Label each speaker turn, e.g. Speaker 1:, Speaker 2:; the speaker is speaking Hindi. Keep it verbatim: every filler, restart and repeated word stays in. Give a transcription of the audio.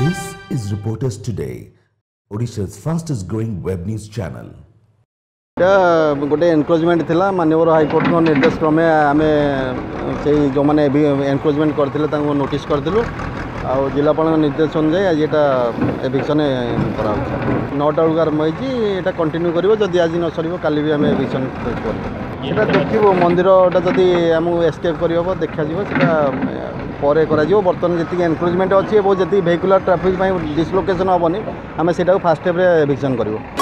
Speaker 1: This is Reporters Today, Odisha's fastest growing web news channel.
Speaker 2: गोटे एनक्रोचमेंट थिला माननीय हाईकोर्ट को निर्देश क्रमे आम से जो मैंने एनक्रोचमेंट करते नोटिस करूँ आ जिलापाल निर्देश अनुसार आज यहाँ एविक्शन करा नौटा बेलू आरंभ होता कंटिन्यू कर जदि आज न सर काली भी आम एविक्शन कर देखो मंदिरटा जदि आम एस्केप कर देखा पर बर्तमान जी एनक्रोचमेंट अच्छी जी भेहिकुलर ट्राफिक डिसलोकेशन हेनी आम से फास्ट स्टेप एविक्शन करूँ।